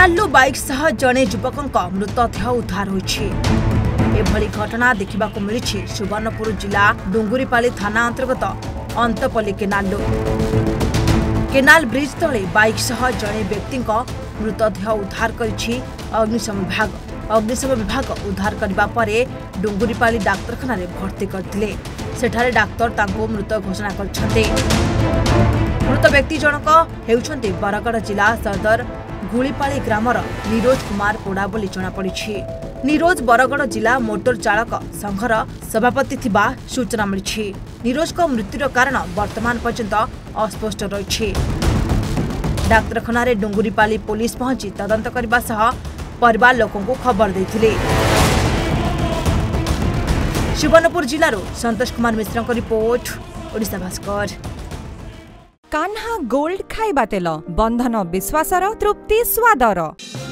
केनालू bike सह जड़े युवक मृतदेह उद्धार होइछि। एभली घटना देखा मिली सुवर्णपुर जिला डुंगुरीपाली थाना अंतर्गत अंतपल्ली केनाल ब्रिज तले बाइक सह जड़े व्यक्ति मृतदेह उद्धार करिछि अग्निशम विभाग उद्धार करबा परे डुंगुरीपाली डाक्तरखाना भर्ती करथिले। सेठारे डाक्तर तांको मृत घोषणा करछन्ते। मृत व्यक्ति जनक हेउछन्ते बरगड़ जिला सदर गुळीपाली ग्रामर निरोज कुमार पोड़ा बोली जଣାपड़िछि। निरोज बरगड़ जिला मोटर चालक संघर सभापति थिबा सूचना मिली। निरोज को मृत्युर कारण वर्तमान पर्यंत अस्पष्ट रही। डाक्तरखाना डुंगुरीपाली पुलिस पहुंची तदंत करने सह परिवार लोकों को खबर देथिले। सुवर्णपुर जिलारो संतोष कुमार मिश्र रिपोर्ट ओडिशा भास्कर। कान्हा गोल्ड खाइबा तेल बंधन विश्वासर तृप्ति स्वादर।